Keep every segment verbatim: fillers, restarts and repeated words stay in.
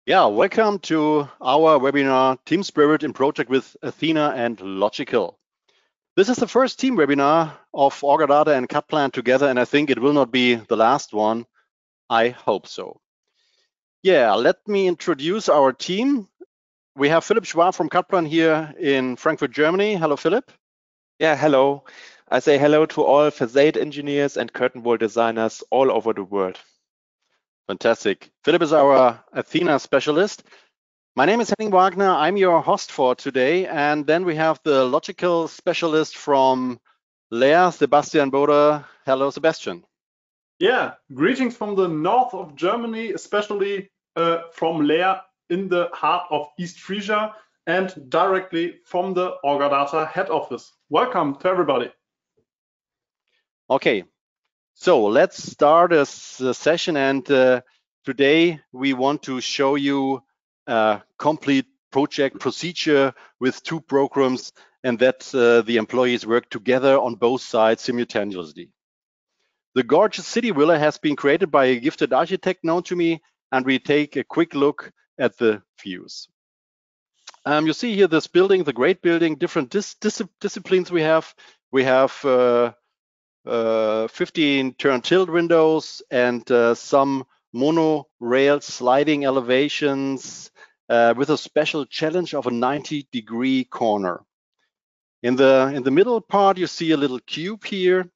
Yeah, welcome to our webinar, Team Spirit in Project with Athena and Logical. This is the first team webinar of Orgadata and Cutplan together, and I think it will not be the last one. I hope so. Yeah, let me introduce our team. We have Philipp Schwab from Cutplan here in Frankfurt, Germany. Hello, Philipp. Yeah, hello. I say hello to all facade engineers and curtain wall designers all over the world. Fantastic. Philipp is our Athena specialist. My name is Henning Wagner. I'm your host for today. And then we have the logical specialist from Leer, Sebastian Boder. Hello, Sebastian. Yeah, greetings from the north of Germany, especially uh, from Leer in the heart of East Frisia and directly from the Orgadata head office. Welcome to everybody. Okay, so let's start a, a session. And uh, today we want to show you a complete project procedure with two programs and that uh, the employees work together on both sides simultaneously. The gorgeous city villa has been created by a gifted architect known to me, and we take a quick look at the views. Um, you see here this building, the great building, different dis dis disciplines we have. We have uh, uh, fifteen turn tilt windows and uh, some monorail sliding elevations uh, with a special challenge of a ninety degree corner. In the, in the middle part, you see a little cube here.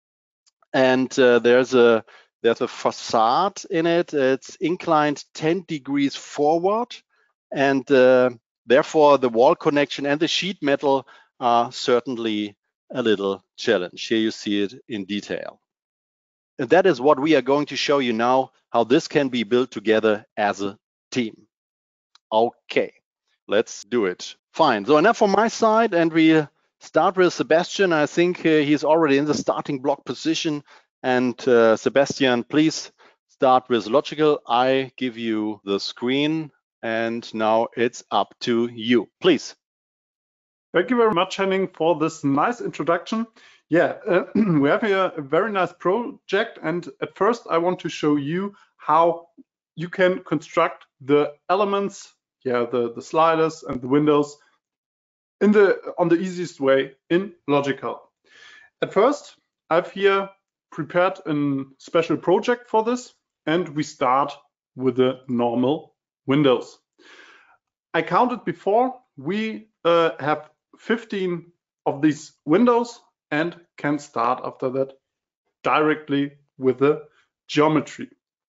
And uh, there's a there's a facade in it. It's inclined ten degrees forward, and uh, therefore the wall connection and the sheet metal are certainly a little challenge. Here you see it in detail. And that is what we are going to show you now, how this can be built together as a team. Okay, let's do it. Fine. So enough from my side, and we start with Sebastian. I think uh, he's already in the starting block position. And uh, Sebastian, please start with logical. I give you the screen, and now it's up to you. Please. Thank you very much, Henning, for this nice introduction. Yeah, uh, we have here a very nice project. And at first, I want to show you how you can construct the elements, yeah, the, the sliders and the windows in the on the easiest way in Logical. At first, I've here prepared a special project for this, and we start with the normal windows. I counted before, we uh, have fifteen of these windows and can start after that directly with the geometry.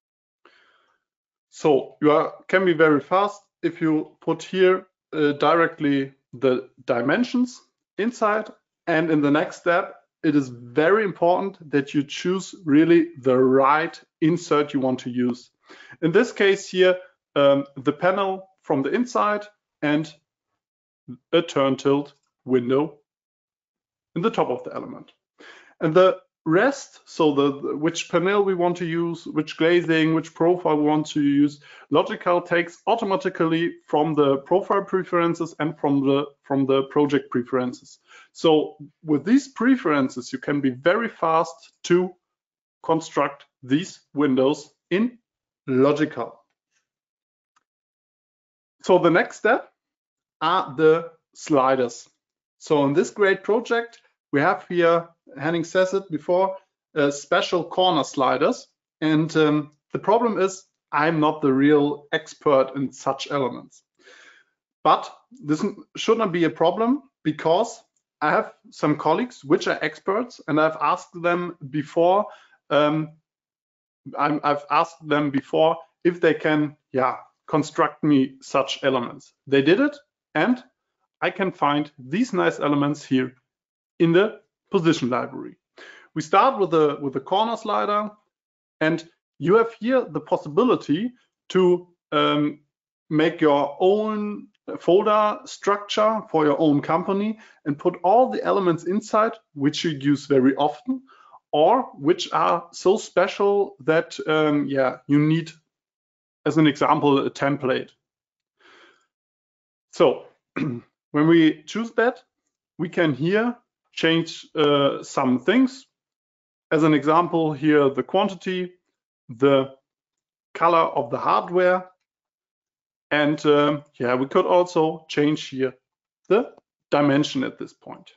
So you are, can be very fast if you put here uh, directly the dimensions inside, and in the next step it is very important that you choose really the right insert you want to use. In this case here, um, the panel from the inside and a turn tilt window in the top of the element. And the rest, so the which panel we want to use, which glazing, which profile we want to use, Logical takes automatically from the profile preferences and from the from the project preferences. So with these preferences, you can be very fast to construct these windows in Logical. So the next step are the sliders. So in this great project, we have here, Henning says it before, uh, special corner sliders. And um, the problem is I'm not the real expert in such elements. But this should not be a problem because I have some colleagues which are experts, and I've asked them before, um, I'm, I've asked them before if they can, yeah, construct me such elements. They did it, and I can find these nice elements here in the position library. We start with the with the corner slider, and you have here the possibility to um, make your own folder structure for your own company and put all the elements inside which you use very often or which are so special that um, yeah, you need, as an example, a template. So when we choose that, we can here change uh, some things. As an example here, the quantity, the color of the hardware, And um, yeah, we could also change here the dimension at this point.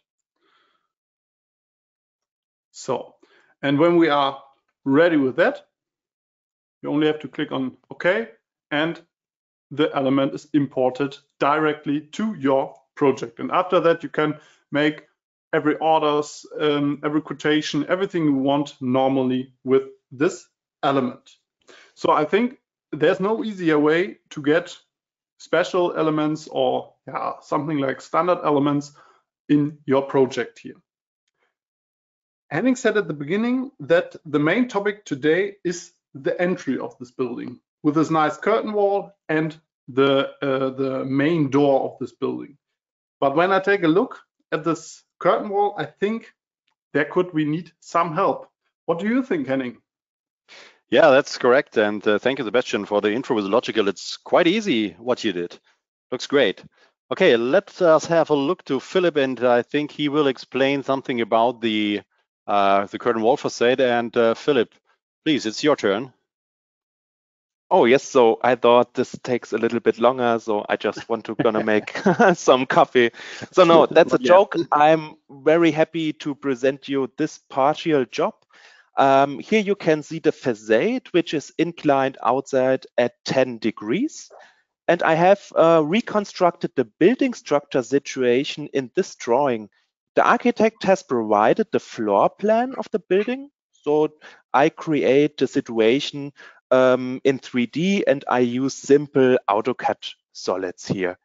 So, and when we are ready with that, you only have to click on OK, and the element is imported directly to your project. And after that, you can make every orders, um, every quotation, everything you want normally with this element. So I think there's no easier way to get special elements or yeah, something like standard elements in your project here. Henning said at the beginning that the main topic today is the entry of this building with this nice curtain wall and the uh, the main door of this building. But when I take a look at this curtain wall, I think there could we need some help. What do you think, Henning? Yeah, that's correct. And uh, thank you, Sebastian, for the intro with Logical. It's quite easy what you did. Looks great. Okay, let us have a look to Philip, and I think he will explain something about the uh, the curtain wall facade. And uh, Philip, please, it's your turn. Oh yes, so I thought this takes a little bit longer, so I just want to gonna make some coffee. So no, that's a joke. I'm very happy to present you this partial job. Um, here you can see the facade, which is inclined outside at ten degrees. And I have uh, reconstructed the building structure situation in this drawing. The architect has provided the floor plan of the building. So I create the situation um, in three D, and I use simple AutoCAD solids here.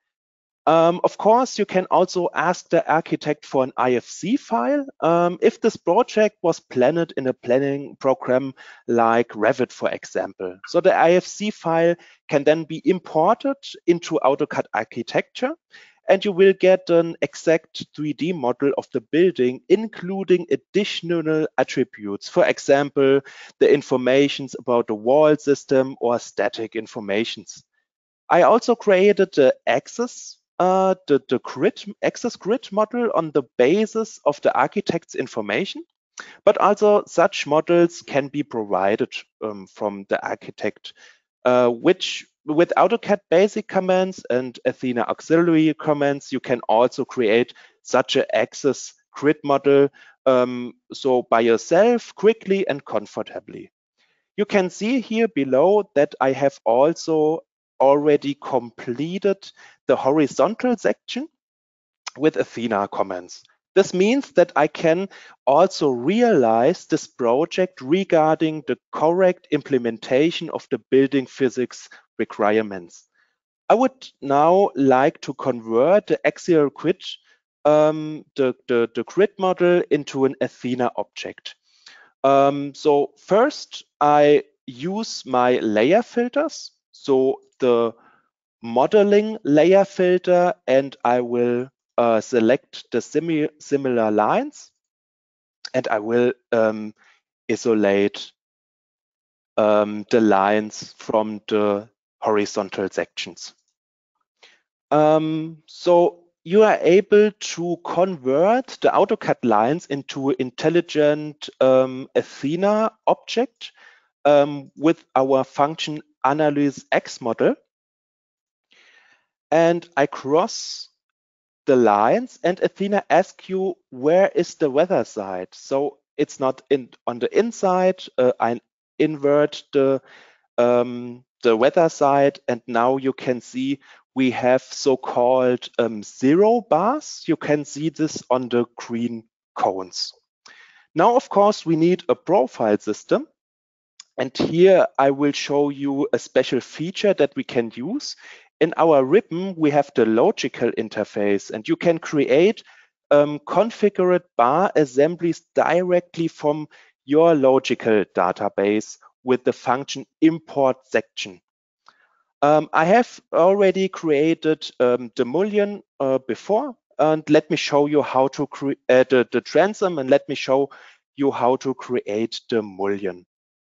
Um, of course, you can also ask the architect for an I F C file um, if this project was planned in a planning program like Revit, for example. So the I F C file can then be imported into AutoCAD architecture, and you will get an exact three D model of the building, including additional attributes. For example, the informations about the wall system or static informations. I also created the access Uh, the, the grid, access grid model on the basis of the architect's information, but also such models can be provided um, from the architect, uh, which with AutoCAD basic commands and Athena auxiliary commands, you can also create such an access grid model, um, so by yourself, quickly and comfortably. You can see here below that I have also already completed the horizontal section with Athena commands. This means that I can also realize this project regarding the correct implementation of the building physics requirements. I would now like to convert the axial grid, um, the, the, the grid model into an Athena object. Um, so first, I use my layer filters. So the modeling layer filter, and I will uh, select the simi similar lines, and I will um, isolate um, the lines from the horizontal sections. Um, so you are able to convert the AutoCAD lines into intelligent um, Athena object um, with our function analyze X model. And I cross the lines, and Athena asks you, where is the weather side? So it's not in on the inside. Uh, I invert the um, the weather side, and now you can see we have so-called um, zero bars. You can see this on the green cones. Now, of course, we need a profile system. And here I will show you a special feature that we can use. In our ribbon, we have the logical interface, and you can create um, configured bar assemblies directly from your logical database with the function import section. Um, I have already created um, the mullion uh, before, and let me show you how to create uh, the, the transom, and let me show you how to create the mullion.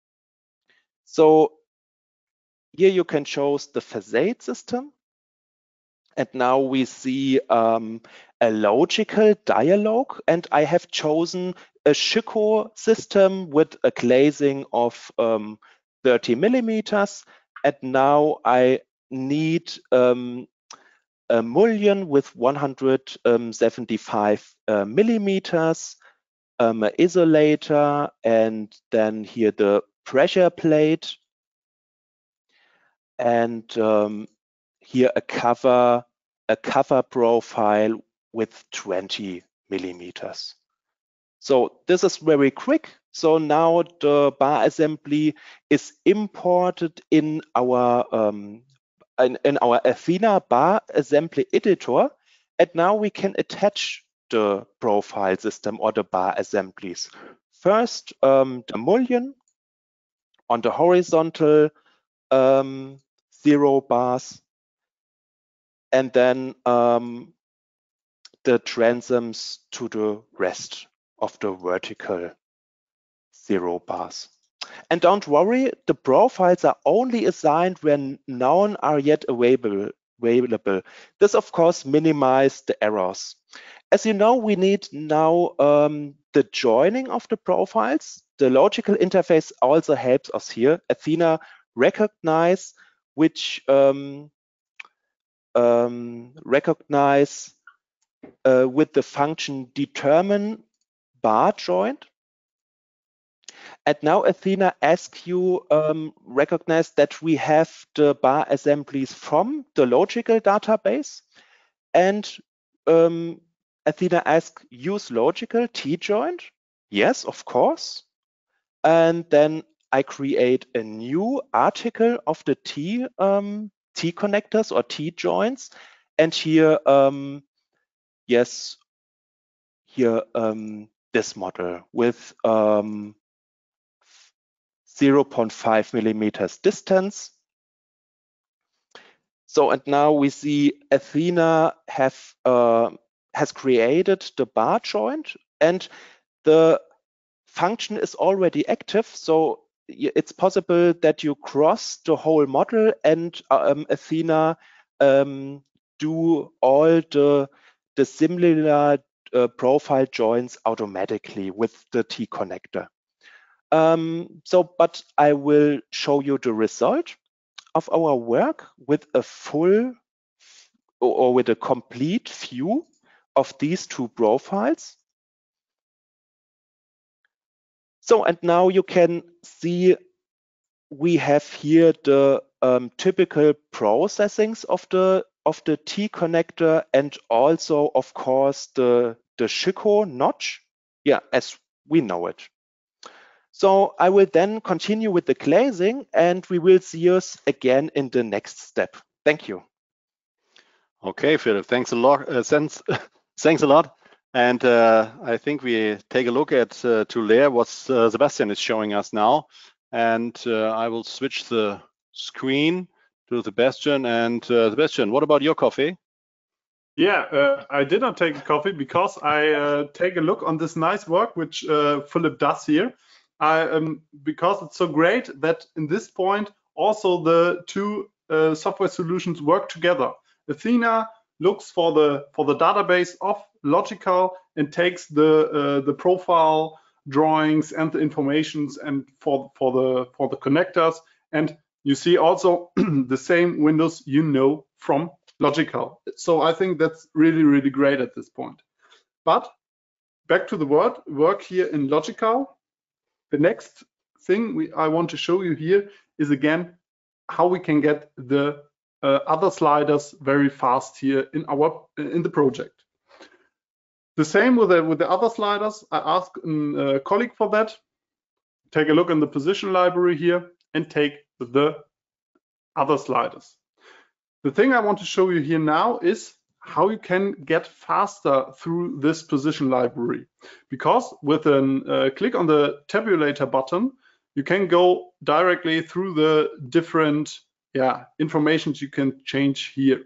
So here you can choose the facade system. And now we see um, a logical dialog, and I have chosen a Schüco system with a glazing of um, thirty millimeters. And now I need um, a mullion with one hundred seventy-five uh, millimeters, um, an isolator, and then here the pressure plate, and um, here a cover, a cover profile with twenty millimeters. So this is very quick. So now the bar assembly is imported in our um, in, in our Athena bar assembly editor, and now we can attach the profile system or the bar assemblies. First, um, the mullion on the horizontal um, zero bars, and then um, the transoms to the rest of the vertical zero bars. And don't worry, the profiles are only assigned when none are yet available. available. This, of course, minimizes the errors. As you know, we need now um, the joining of the profiles. The logical interface also helps us here. Athena recognize which um, um, recognize uh, with the function determine bar joint. And now Athena asks you um, recognize that we have the bar assemblies from the logical database, and um, Athena asks use logical T joint. Yes, of course. And then I create a new article of the T um, T connectors or T joints, and here um, yes, here um, this model with um, zero point five millimeters distance. So, and now we see Athena have uh, has created the bar joint, and the function is already active. So it's possible that you cross the whole model and um, Athena um, do all the the similar uh, profile joints automatically with the T connector. Um, so, but I will show you the result of our work with a full or, or with a complete view of these two profiles. So, and now you can see we have here the um, typical processings of the of the T connector, and also, of course, the the Shiko notch. Yeah, as we know it. So I will then continue with the glazing, and we will see us again in the next step. Thank you. Okay, Philip, thanks a lot. Uh, thanks, thanks a lot. And uh, I think we take a look at uh, to layer what uh, Sebastian is showing us now. And uh, I will switch the screen to Sebastian. And uh, Sebastian, what about your coffee? Yeah, uh, I did not take a coffee because I uh, take a look on this nice work which uh, Philip does here. I, um, because it's so great that in this point also the two uh, software solutions work together. Athena looks for the for the database of Logical and takes the uh, the profile drawings and the informations and for for the for the connectors, and you see also the same windows you know from Logical. So I think that's really really great at this point. But back to the word work here in Logical. The next thing we, I want to show you here is again how we can get the uh, other sliders very fast here in our in the project. The same with the with the other sliders. I asked a colleague for that. Take a look in the position library here and take the other sliders. The thing I want to show you here now is how you can get faster through this position library, because with a uh, click on the tabulator button, you can go directly through the different yeah informations you can change here.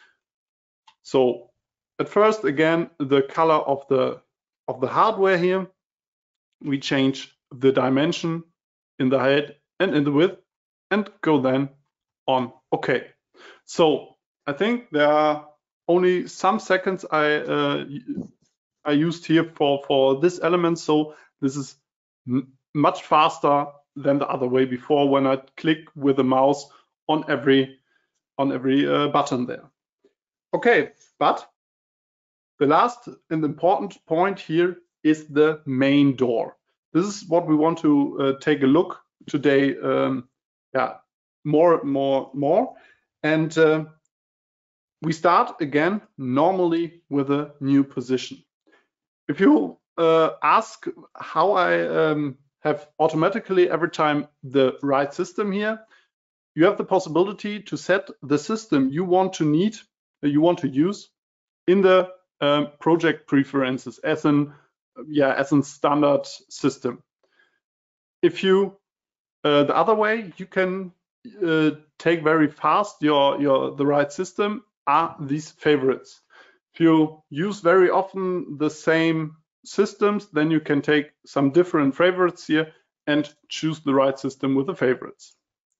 So at first, again, the color of the of the hardware here, we change the dimension in the height and in the width, and go then on OK. So I think there are only some seconds I uh, I used here for for this element, so this is much faster than the other way before when I click with the mouse on every on every uh, button there. Okay, but the last and important point here is the main door. This is what we want to uh, take a look today. Um, yeah, more, more, more, and uh, we start again normally with a new position. If you uh, ask how I um, have automatically every time the right system here, you have the possibility to set the system you want to need, you want to use in the um, project preferences as an yeah as a standard system. If you uh, the other way, you can uh, take very fast your your the right system are these favorites. If you use very often the same systems, then you can take some different favorites here and choose the right system with the favorites.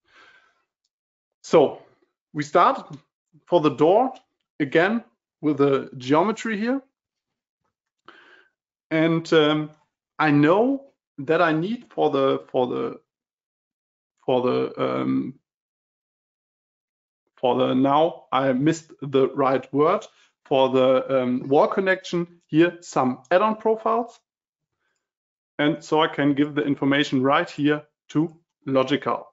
So we start for the door again with the geometry here. And um, I know that I need for the for the for the um, for the now I missed the right word for the um, wall connection here some add-on profiles, and so I can give the information right here to Logical.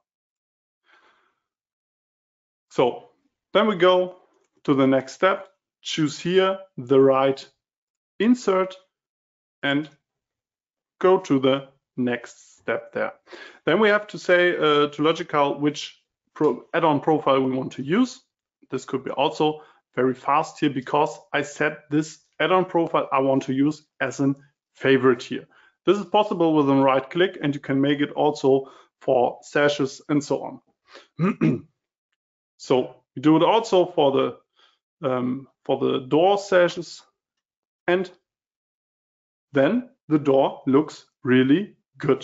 So then we go to the next step, choose here the right insert and go to the next step there. Then we have to say uh, to Logical which pro add-on profile we want to use. This could be also very fast here because I set this add-on profile I want to use as a favorite here. This is possible with a right click, and you can make it also for sashes and so on. So we do it also for the um, for the door sashes, and then the door looks really good.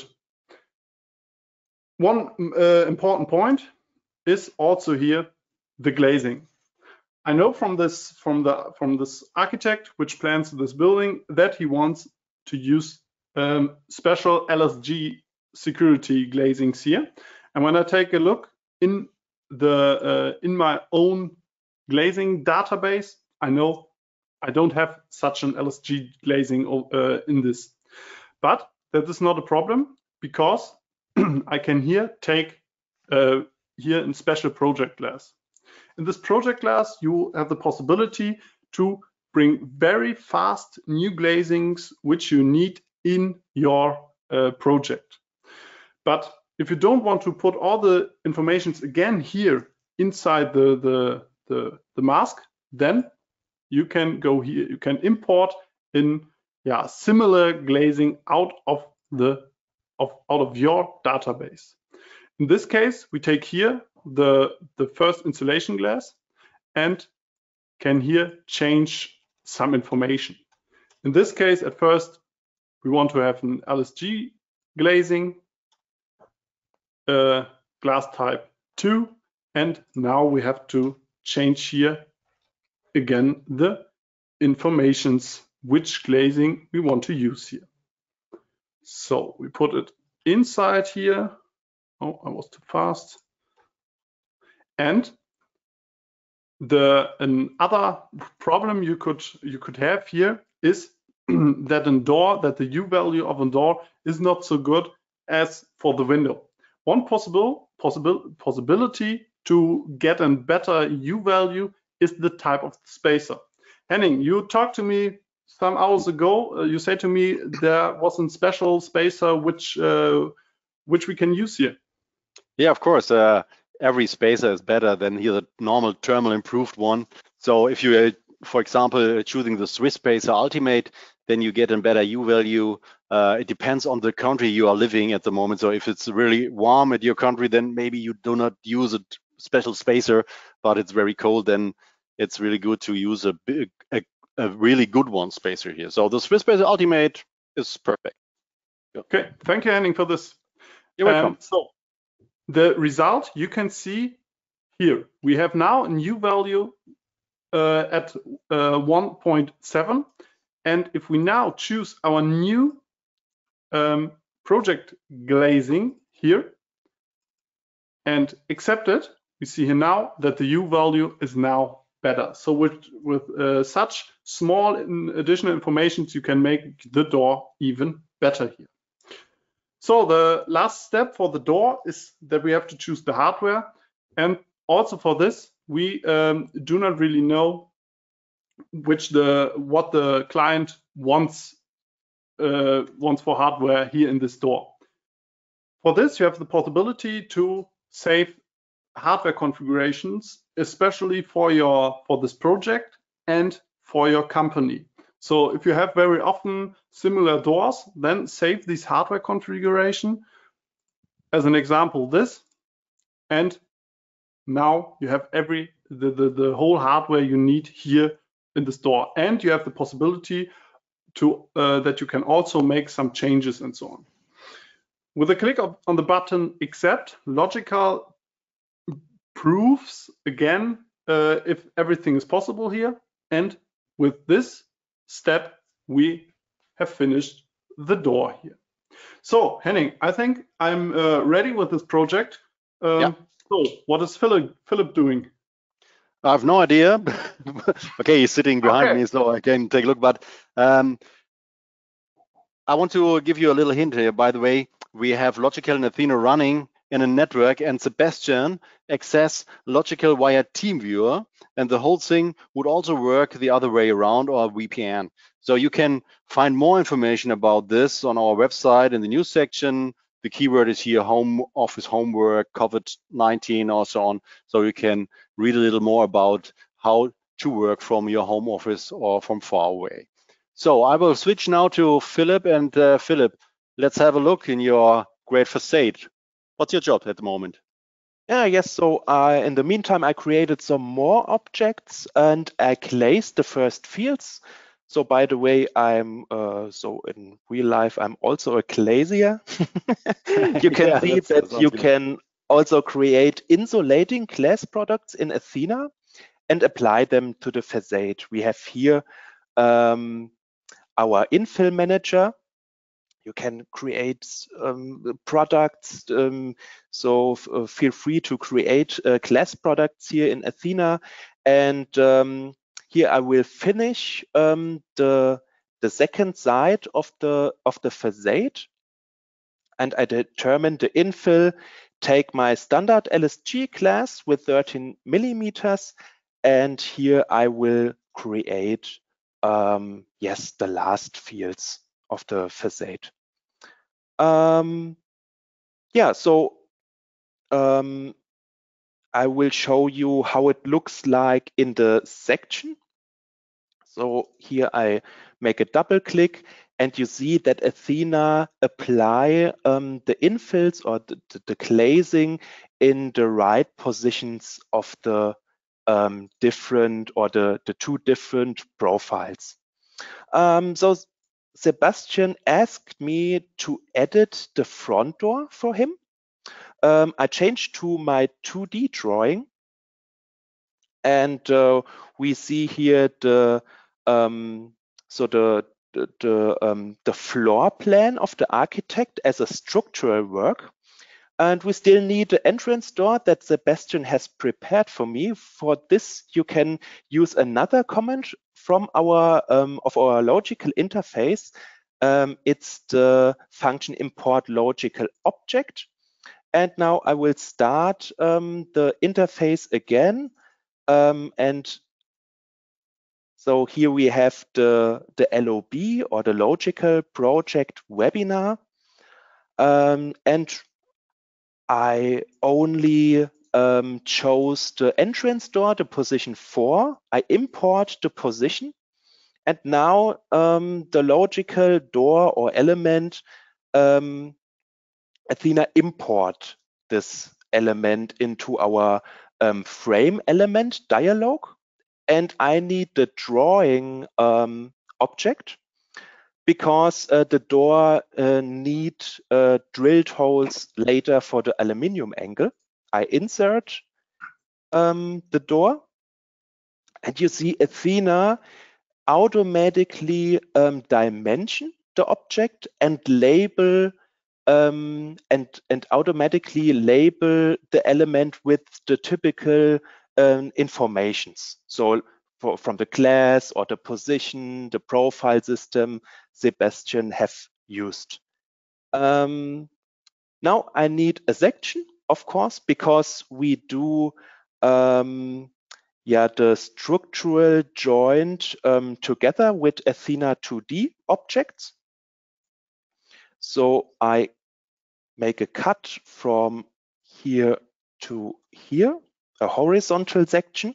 One uh, important point is also here the glazing. I know from this from the from this architect which plans this building that he wants to use um, special L S G security glazings here. And when I take a look in the uh, in my own glazing database, I know I don't have such an L S G glazing uh, in this. But that is not a problem because I can here take uh, here in special project glass. In this project glass, you have the possibility to bring very fast new glazings which you need in your uh, project. But if you don't want to put all the informations again here inside the, the, the, the mask, then you can go here, you can import in yeah, similar glazing out of the of out of your database. In this case, we take here the, the first insulation glass and can here change some information. In this case, at first, we want to have an L S G glazing, uh, glass type two, and now we have to change here again the informations which glazing we want to use here. So we put it inside here. Oh, I was too fast. And the another problem you could you could have here is that a door that the U value of a door is not so good as for the window. One possible possible possibility to get a better U value is the type of spacer. Henning, you talked to me some hours ago. Uh, you said to me there was a special spacer which uh, which we can use here. Yeah, of course. Uh, every spacer is better than here the normal thermal improved one. So if you, uh, for example, choosing the Swiss Spacer Ultimate, then you get a better U value. Uh, it depends on the country you are living at the moment. So if it's really warm at your country, then maybe you do not use a special spacer, but it's very cold, then it's really good to use a big, a, a really good one spacer here. So the Swiss Spacer Ultimate is perfect. Okay, thank you, Henning, for this. You're welcome. Um, so the result you can see here. We have now a new value uh, at uh, one point seven. And if we now choose our new um, project glazing here and accept it, we see here now that the U value is now better. So with, with uh, such small additional information, you can make the door even better here. So the last step for the door is that we have to choose the hardware. And also for this, we um, do not really know which the what the client wants uh, wants for hardware here in this door. For this, you have the possibility to save hardware configurations, especially for your for this project and for your company. So if you have very often similar doors, then save this hardware configuration. As an example, this, and now you have every the, the, the whole hardware you need here in the store, and you have the possibility to uh, that you can also make some changes and so on. With a click of, on the button accept, Logical proves again uh, if everything is possible here, and with this step we have finished the door here. So Henning, I think I'm uh, ready with this project. Um, yeah. So what is Philip Philip doing? I have no idea. Okay, he's sitting behind okay. me, so I can take a look. But um, I want to give you a little hint here. By the way, we have Logical and Athena running in a network, and Sebastian access Logical via TeamViewer, and the whole thing would also work the other way around, or V P N. So you can find more information about this on our website in the news section. The keyword is here, home office homework, COVID nineteen, or so on. So you can read a little more about how to work from your home office or from far away. So I will switch now to Philip, and uh, Philip, let's have a look in your great facade. What's your job at the moment? Yeah, yes. So uh, in the meantime, I created some more objects and I glazed the first fields. So by the way, I'm uh, so in real life, I'm also a glazier. You can Yeah, see that you can also create insulating glass products in Athena and apply them to the facade. We have here um, our infill manager. You can create um, products, um, so uh, feel free to create uh, glass products here in Athena. And um, here I will finish um, the the second side of the of the facade, and I determine the infill. Take my standard L S G glass with thirteen millimeters, and here I will create um, yes the last fields of the facade. Um, yeah, so um, I will show you how it looks like in the section. So here I make a double click and you see that Athena apply um, the infills or the, the, the glazing in the right positions of the um, different or the, the two different profiles. Um, so Sebastian asked me to edit the front door for him. Um, I changed to my two D drawing, and uh, we see here the um, so the the the, um, the floor plan of the architect as a structural work. And we still need the entrance door that Sebastian has prepared for me. For this, you can use another command from our um, of our logical interface. Um, it's the function import logical object. And now I will start um, the interface again. Um, and so here we have the, the L O B or the logical project webinar. Um, and I only um, chose the entrance door, the position four. I import the position. And now um, the logical door or element, um, Athena import this element into our um, frame element dialog. And I need the drawing um, object, because uh, the door uh, need uh, drilled holes later for the aluminum angle. I insert um, the door, and you see Athena automatically um, dimension the object and label um, and, and automatically label the element with the typical um, informations. So for, from the class or the position, the profile system Sebastian have used. Um, now I need a section, of course, because we do um, yeah, the structural joint um, together with Athena two D objects. So I make a cut from here to here, a horizontal section.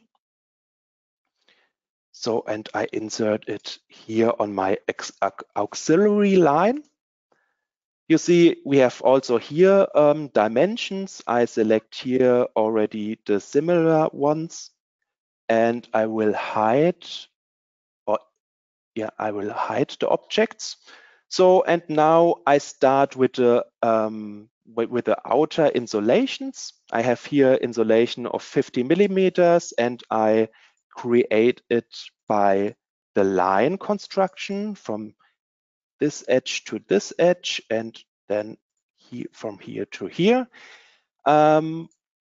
So, and I insert it here on my auxiliary line. You see, we have also here um, dimensions. I select here already the similar ones, and I will hide, or yeah, I will hide the objects. So, and now I start with the um, with, with the outer insulations. I have here insulation of fifty millimeters, and I create it by the line construction from this edge to this edge, and then he, from here to here. Um,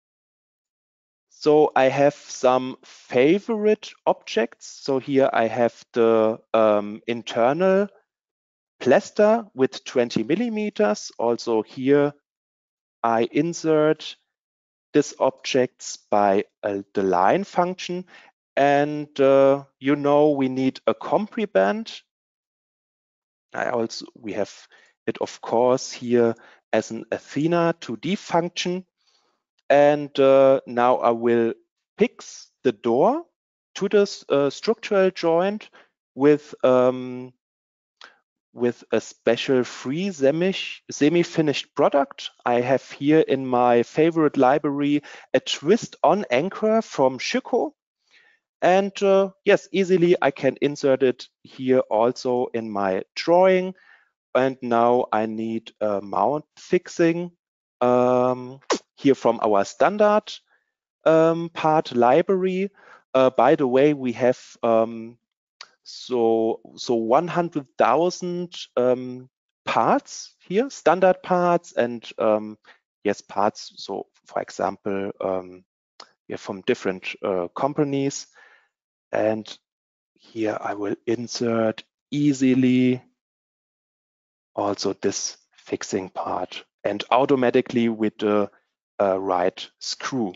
so I have some favorite objects. So here I have the um, internal plaster with twenty millimeters. Also here I insert these objects by uh, the line function. And uh, you know, we need a compriband. I also, we have it, of course, here as an Athena two D function. And uh, now I will fix the door to this uh, structural joint with um, with a special free semi-finished product. I have here in my favorite library a twist-on anchor from Schüco. And uh, yes, easily I can insert it here also in my drawing. And now I need a mount fixing um, here from our standard um, part library. Uh, by the way, we have um, so so one hundred thousand um, parts here, standard parts, and um, yes, parts. So for example, um, yeah, from different uh, companies. And here I will insert easily also this fixing part, and automatically with the uh, right screw.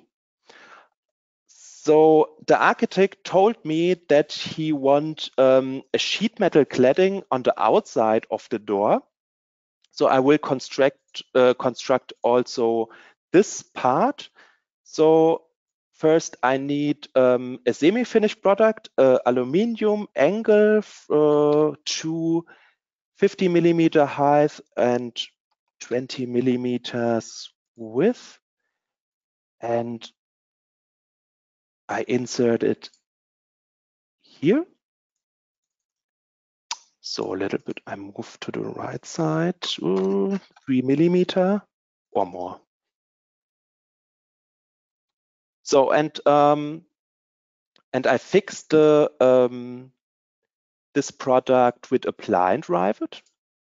So the architect told me that he wants um, a sheet metal cladding on the outside of the door. So I will construct uh, construct also this part. So first I need um, a semi-finished product, uh, aluminium angle uh, to fifty millimeter height and twenty millimeters width, and I insert it here. So a little bit, I move to the right side, uh, three millimeter or more. So, and um, and I fixed the um, this product with a blind rivet.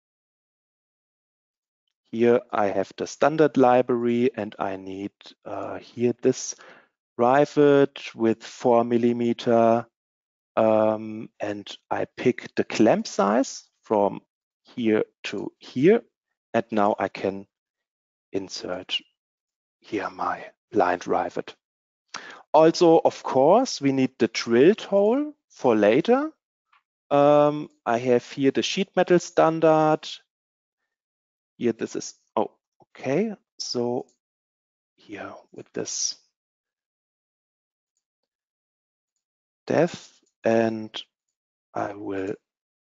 Here I have the standard library, and I need uh, here this rivet with four millimeter. Um, and I pick the clamp size from here to here, and now I can insert here my blind rivet. Also, of course, we need the drilled hole for later. Um, I have here the sheet metal standard. Here, this is, oh, okay. So here with this depth, and I will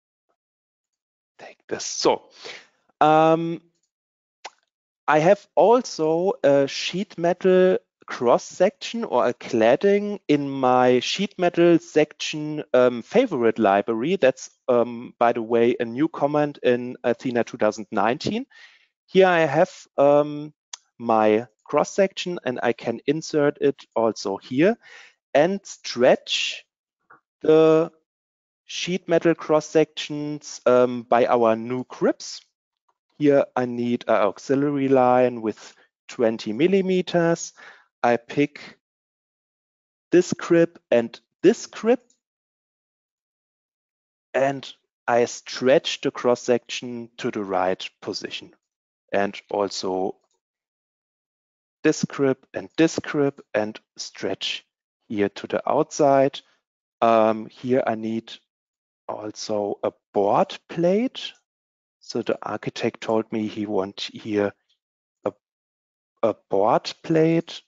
take this. So um, I have also a sheet metal cross section or a cladding in my sheet metal section um, favorite library. That's, um, by the way, a new comment in Athena two thousand nineteen. Here I have um, my cross section, and I can insert it also here and stretch the sheet metal cross sections um, by our new grips. here I need an auxiliary line with twenty millimeters. I pick this grip and this grip, and I stretch the cross section to the right position, and also this grip and this grip, and stretch here to the outside. Um, here I need also a board plate. So the architect told me he wants here a, a board plate.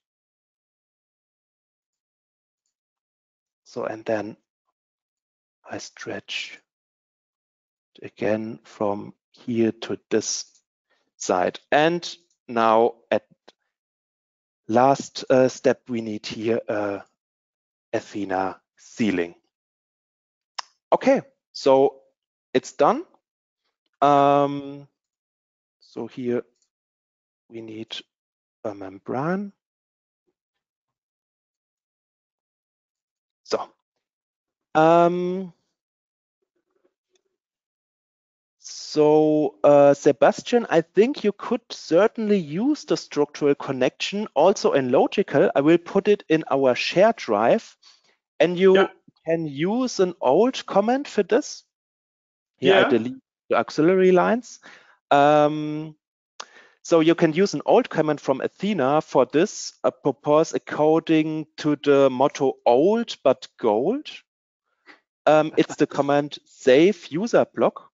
So, and then I stretch again from here to this side. And now at last uh, step, we need here a Athena ceiling. Okay, so it's done. Um, so here we need a membrane. So, um, so uh, Sebastian, I think you could certainly use the structural connection also in Logical. I will put it in our share drive, and you yeah. can use an old comment for this. Here yeah. I delete the auxiliary lines. Um, so you can use an old comment from Athena for this, uh, propose according to the motto old but gold. Um, it's the command save user block.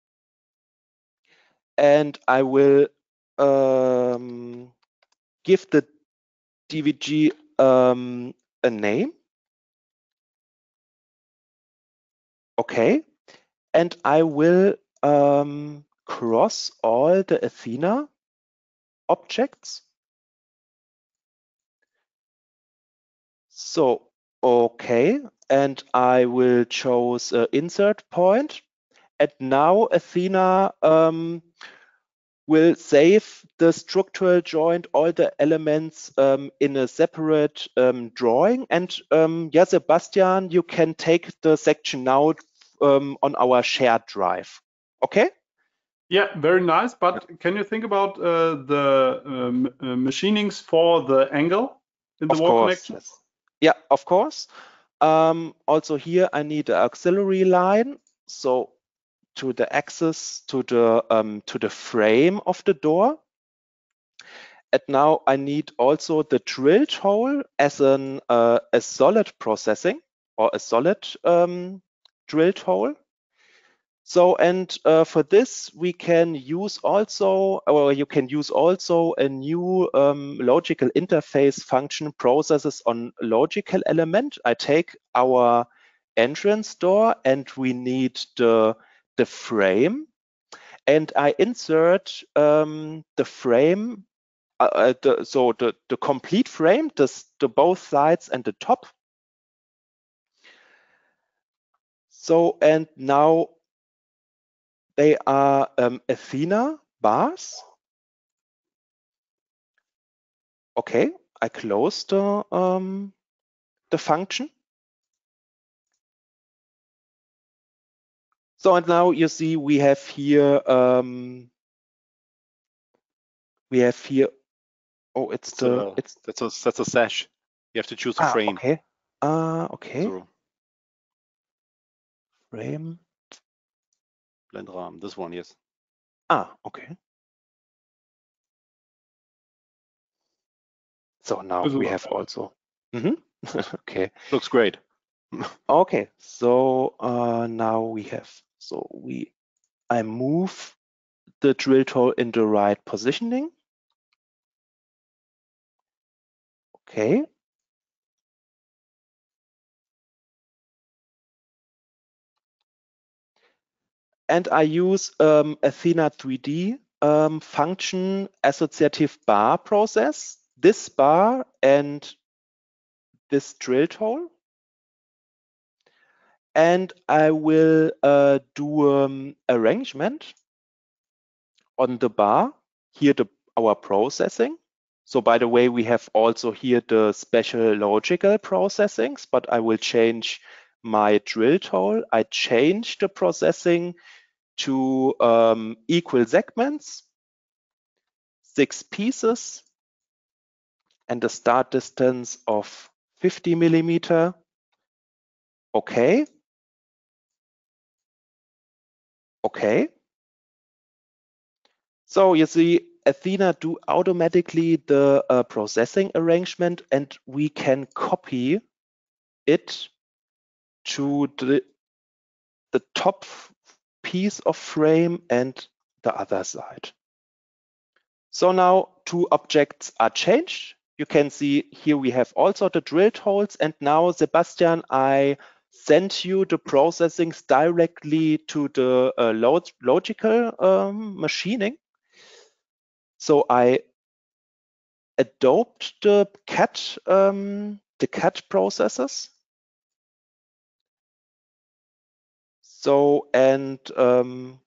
And I will um, give the D V G um, a name. Okay. And I will um, cross all the Athena objects. So, okay. And I will choose uh, insert point. And now Athena um, will save the structural joint, all the elements um, in a separate um, drawing. And um, yeah, Sebastian, you can take the section now um, on our shared drive. Okay? Yeah, very nice. But can you think about uh, the um, uh, machinings for the angle in the of wall course, connection? Yes. Yeah, of course. Um, also here I need an auxiliary line. So to the axis, to the um, to the frame of the door. And now I need also the drilled hole as an uh, a solid processing or a solid um, drilled hole. So, and uh, for this we can use also, or you can use also a new um, logical interface function processes on logical element. I take our entrance door and we need the the frame, and I insert um, the frame, uh, the, so the, the complete frame, this, the both sides and the top. So, and now they are um, Athena bars. Okay, I close the, um, the function. So, and now you see we have here, um, we have here, oh, it's the, so it's that's a that's a sash. You have to choose a ah, frame. Okay. Uh, okay. So, frame. Blendrahmen, this one, yes. Ah, okay. So now we have also. Mm-hmm. Okay. Looks great. Okay. So uh, now we have. So we, I move the drill hole in the right positioning. Okay. And I use um, Athena three D um, function associative bar process, this bar and this drill hole. And I will uh, do um, arrangement on the bar, here the our processing. So by the way, we have also here the special logical processings, but I will change my drill hole. I change the processing to um, equal segments. six pieces and a start distance of fifty millimeter. Okay. Okay. So you see, Athena do automatically the uh, processing arrangement, and we can copy it to the, the top piece of frame and the other side. So now two objects are changed. You can see here we have also the drilled holes, and now, Sebastian, I sent you the processings directly to the uh, log logical um, machining. So I adopt the C A D um, the C A D processes. So and um,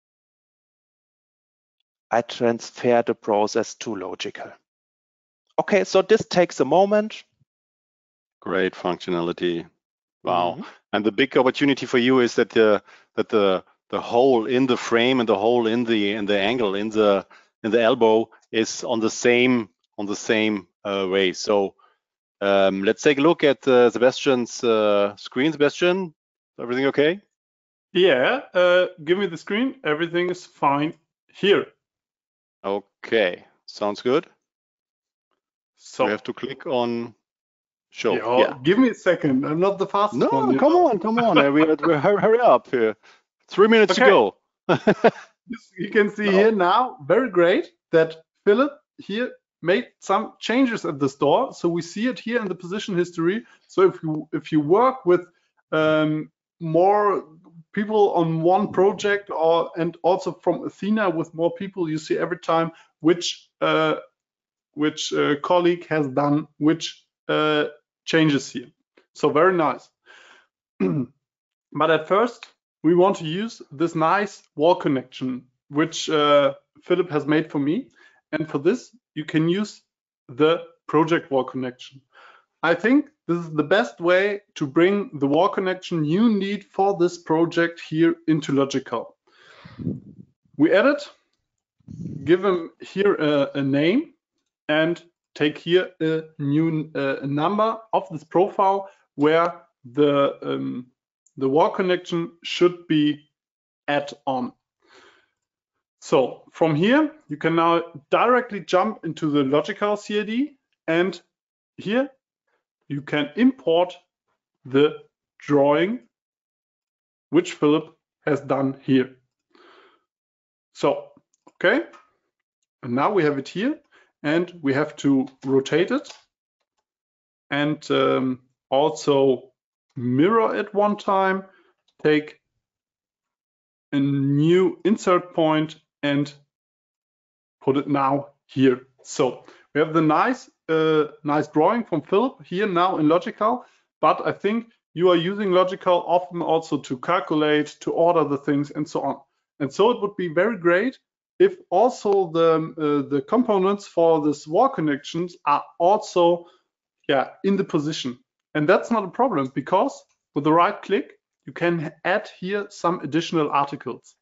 I transfer the process to logical. Okay, so this takes a moment. Great functionality. Wow. Mm-hmm. And the big opportunity for you is that the that the the hole in the frame and the hole in the in the angle in the in the elbow is on the same on the same uh, way. So um, let's take a look at uh, Sebastian's uh, screen. Sebastian, everything okay? Yeah, uh, give me the screen. Everything is fine here. Okay, sounds good. So we have to click on show. Yeah, Yeah. Give me a second. I'm not the fastest No, one. come on, come on. Uh, we, we hurry, hurry up here. Three minutes Okay. to go. You can see No. here now, very great, that Philip here made some changes at the store. So we see it here in the position history. So if you if you work with um, more people on one project, or and also from Athena with more people, you see every time which uh, which uh, colleague has done which uh, changes here. So very nice. But at first, we want to use this nice wall connection, which uh, Philip has made for me. And for this, you can use the project wall connection. I think this is the best way to bring the wall connection you need for this project here into Logical. We add it, give him here a, a name, and take here a new uh, number of this profile where the um, the wall connection should be add on. So from here, you can now directly jump into the Logical C A D, and here you can import the drawing which Philip has done here. So, okay, and now we have it here, and we have to rotate it and um, also mirror it one time, take a new insert point and put it now here. So we have the nice uh, nice drawing from Philip here now in Logical, but I think you are using Logical often also to calculate, to order the things and so on. And so it would be very great if also the uh, the components for this wall connections are also yeah in the position. And that's not a problem, because with the right click you can add here some additional articles.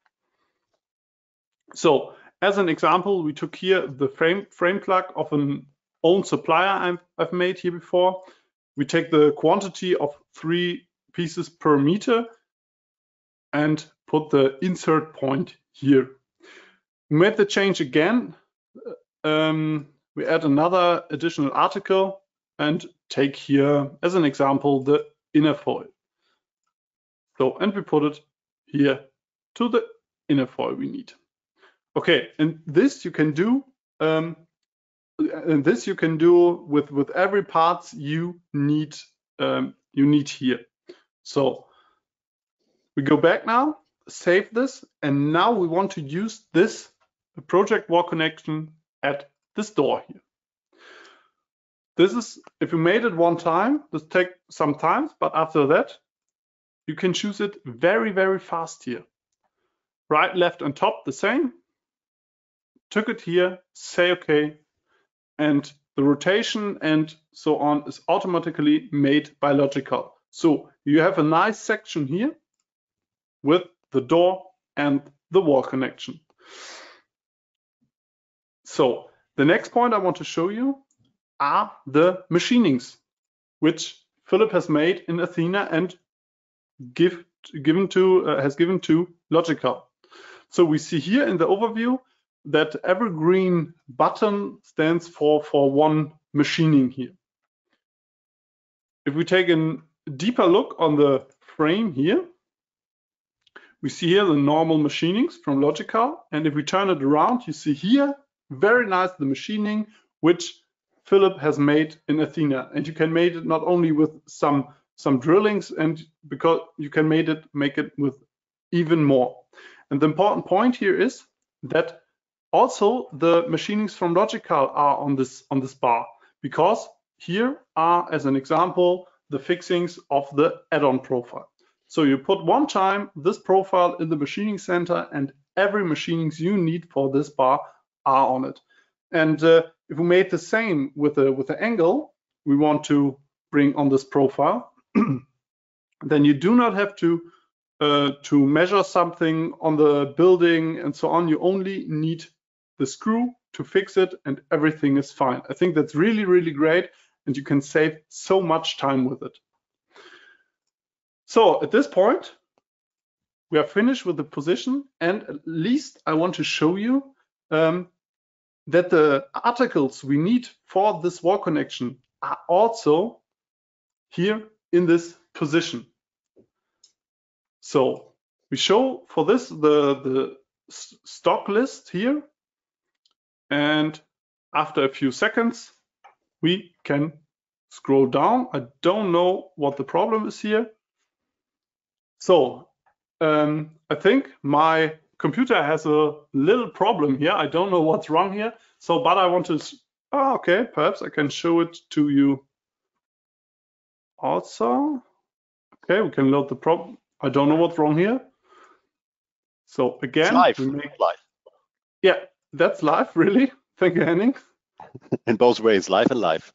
So as an example, we took here the frame frame plug of an own supplier I've, I've made here before. We take the quantity of three pieces per meter and put the insert point here. We made the change again. Um, we add another additional article and take here, as an example, the inner foil. So, and we put it here to the inner foil we need. Okay, and this you can do, um, and this you can do with with every parts you need um, you need here. So we go back now, save this, and now we want to use this project wall connection at this door here. This is, if you made it one time, this takes some time, but after that, you can choose it very, very fast here. Right, left, and top, the same. Took it here, say OK, and the rotation and so on is automatically made by Logical. So you have a nice section here with the door and the wall connection. So The next point I want to show you are the machinings, which Philip has made in Athena and give, given to, uh, has given to Logical. So we see here in the overview that every green button stands for, for one machining here. If we take a deeper look on the frame here, we see here the normal machinings from Logical. And if we turn it around, you see here, very nice, the machining, which Philip has made in Athena. And you can make it not only with some, some drillings, and because you can make it, make it with even more. And the important point here is that also the machinings from Logical are on this, on this bar, because here are, as an example, the fixings of the add-on profile. So you put one time this profile in the machining center, and every machinings you need for this bar are on it. And uh, if we made the same with the with the angle we want to bring on this profile, then you do not have to uh, to measure something on the building and so on. You only need the screw to fix it, and everything is fine. I think that's really, really great, and you can save so much time with it. So at this point, we are finished with the position, and at least I want to show you um, that the articles we need for this wall connection are also here in this position. So we show for this the, the stock list here, and after a few seconds, we can scroll down. I don't know what the problem is here. So um, I think my computer has a little problem here. I don't know what's wrong here. So, but I want to, oh, okay, perhaps I can show it to you also. Okay, we can load the problem. I don't know what's wrong here. So again, it's live. We make, live. Yeah, that's live, really. Thank you, Henning. In both ways, live and live.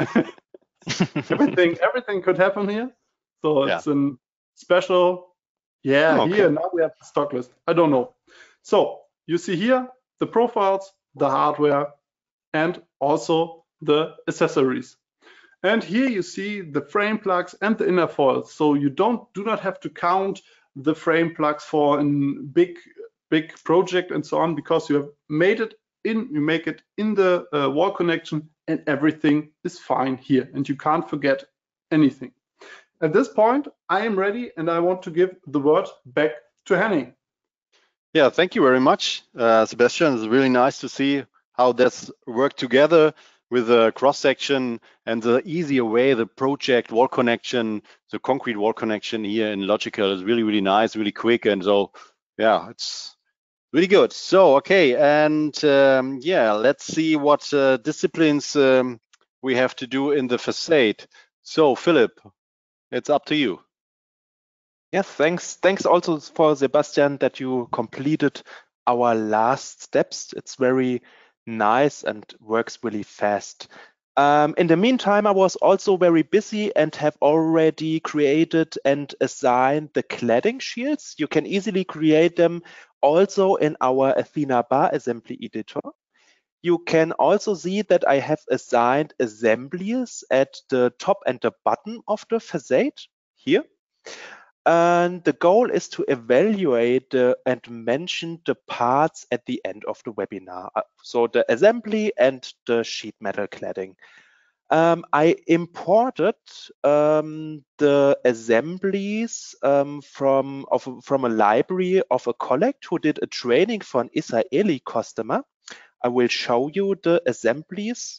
everything, everything could happen here. So it's yeah. a special. Yeah, oh, okay. Here now we have the stock list. I don't know. So you see here the profiles, the hardware, and also the accessories. And here you see the frame plugs and the inner foils. So you don't do not have to count the frame plugs for a big big project and so on, because you have made it in, you make it in the uh, wall connection, and everything is fine here, and you can't forget anything. At this point, I am ready, and I want to give the word back to Henning. Yeah, thank you very much, uh, Sebastian. It's really nice to see how that's worked together with the cross section and the easier way the project wall connection, the concrete wall connection here in Logical is really, really nice, really quick. And so, yeah, it's really good. So, okay, and um, yeah, let's see what uh, disciplines um, we have to do in the facade. So, Philip, it's up to you. Yes, thanks. Thanks also for Sebastian that you completed our last steps. It's very nice and works really fast. Um, in the meantime, I was also very busy and have already created and assigned the cladding shields. You can easily create them also in our Athena bar assembly editor. You can also see that I have assigned assemblies at the top and the bottom of the facade here. And the goal is to evaluate uh, and mention the parts at the end of the webinar. Uh, so the assembly and the sheet metal cladding. Um, I imported um, the assemblies um, from, of, from a library of a colleague who did a training for an Israeli customer. I will show you the assemblies.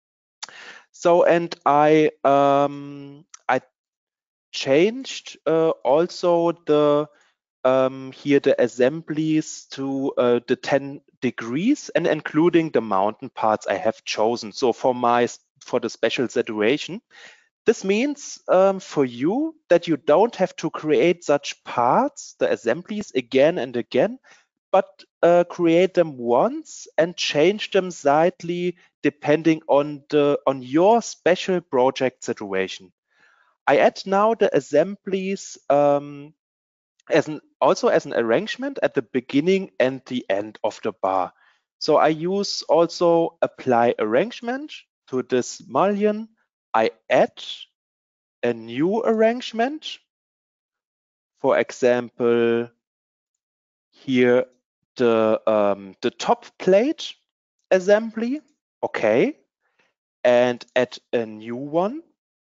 So, and I, um, I changed uh, also the um, here the assemblies to uh, the ten degrees and including the mountain parts I have chosen. So for my for the special situation, this means um, for you that you don't have to create such parts, the assemblies again and again, but uh, create them once and change them slightly depending on the on your special project situation. I add now the assemblies um, as an also as an arrangement at the beginning and the end of the bar. So I use also apply arrangement to this mullion. I add a new arrangement. For example, here the um, the top plate assembly. Okay, and add a new one.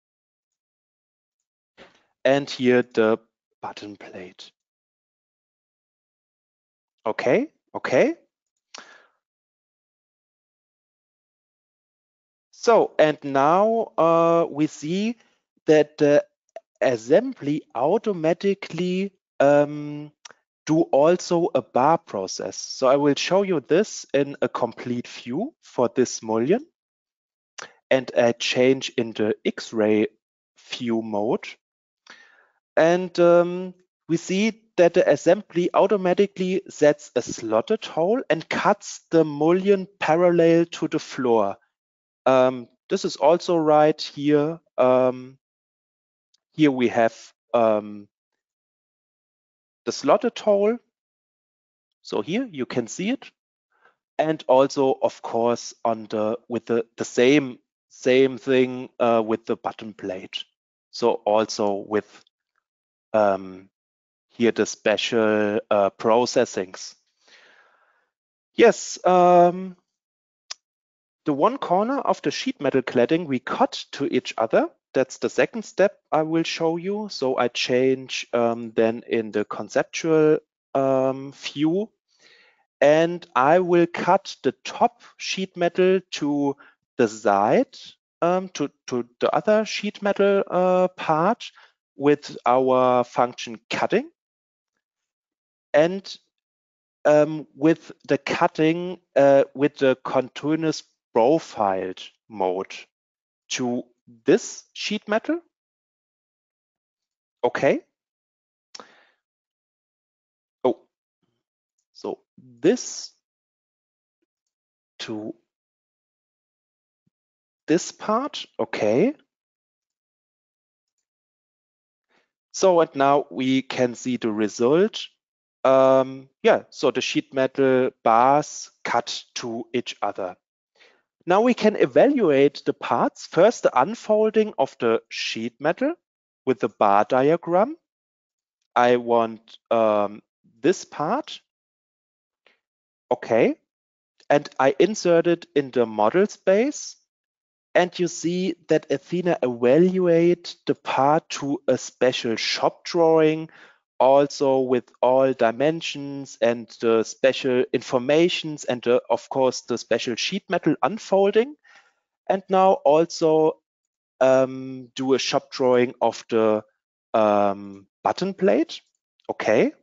And here the button plate. Okay, okay. So, and now uh, we see that the assembly automatically um, do also a bar process. So I will show you this in a complete view for this mullion. And I change in the X-ray view mode. And um, we see that the assembly automatically sets a slotted hole and cuts the mullion parallel to the floor. Um, this is also right here. Um, here we have um, the slotted hole. So here you can see it. And also, of course, on the with the, the same same thing uh, with the button plate. So also with um, here the special uh, processings. Yes, um, the one corner of the sheet metal cladding we cut to each other. That's the second step I will show you. So I change um, then in the conceptual um, view, and I will cut the top sheet metal to the side, um, to, to the other sheet metal uh, part with our function cutting. And um, with the cutting uh, with the continuous profiled mode to this sheet metal. Okay. Oh, so this to this part. Okay. So, and now we can see the result. Um, yeah, so the sheet metal bars cut to each other. Now we can evaluate the parts. First, the unfolding of the sheet metal with the bar diagram. I want um, this part. Okay. And I insert it in the model space. And you see that Athena evaluate the part to a special shop drawing, also with all dimensions and the special informations and the, of course the special sheet metal unfolding. And now also um, do a shop drawing of the um, button plate. Okay.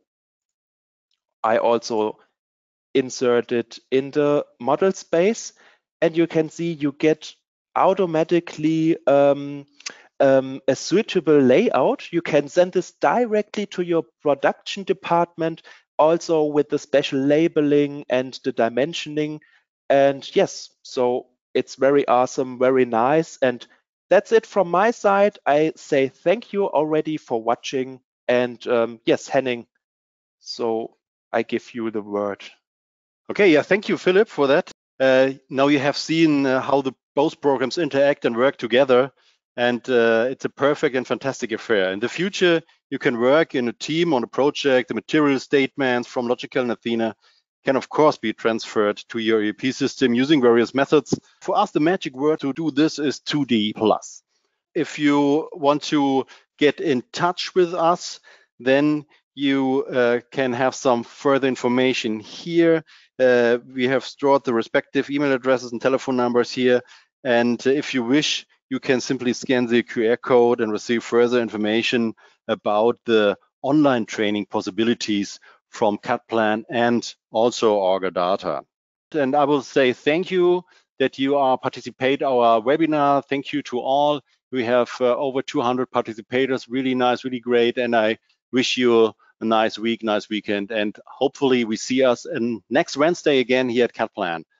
I also insert it in the model space, and you can see you get automatically um, um, a suitable layout. You can send this directly to your production department, also with the special labeling and the dimensioning. And yes, so it's very awesome, very nice. And that's it from my side. I say thank you already for watching. And um, yes, Henning, so I give you the word. Okay, yeah, thank you, Philip, for that. Uh, now you have seen uh, how the both programs interact and work together, and uh, it's a perfect and fantastic affair. In the future, you can work in a team on a project. The material statements from Logical and Athena can, of course, be transferred to your E R P system using various methods. For us, the magic word to do this is two D plus. If you want to get in touch with us, then you uh, can have some further information here. Uh, we have stored the respective email addresses and telephone numbers here. And if you wish, you can simply scan the Q R code and receive further information about the online training possibilities from CADplan and also AugerData. And I will say thank you that you are participate our webinar. Thank you to all. We have uh, over two hundred participators, really nice, really great. And I wish you a nice week, nice weekend. And hopefully we see us in next Wednesday again here at CADplan.